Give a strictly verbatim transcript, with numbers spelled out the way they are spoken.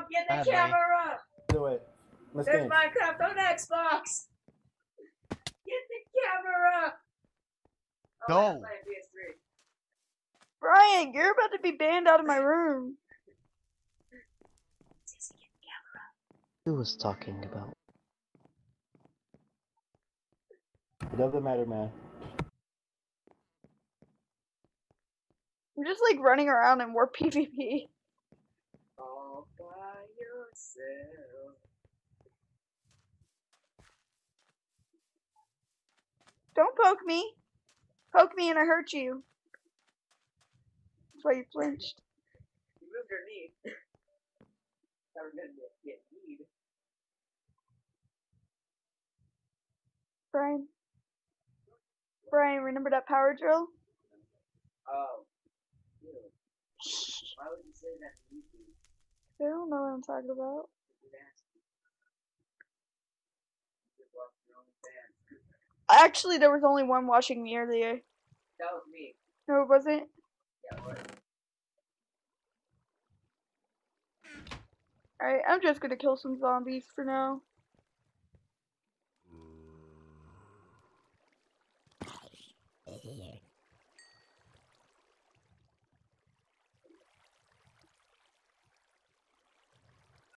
get the Bye, camera! Do it. Let's There's dance. Minecraft on Xbox! Get the camera! Oh, No. I'm playing P S three. Brian, you're about to be banned out of my room. Sissy, get the camera. Who was talking about? It doesn't matter, man. I'm just like running around in more PvP. All by yourself. Don't poke me. Poke me and I hurt you. That's why you flinched. You moved your knee. Never gonna get kneed. Brian. Brian, remember that power drill? Oh. Ew. Why would you say that to me? I don't know what I'm talking about. You're nasty. You just lost your own fans. Actually, there was only one watching me earlier. That was me. No, it wasn't. Yeah, what? Alright, I'm just gonna kill some zombies for now.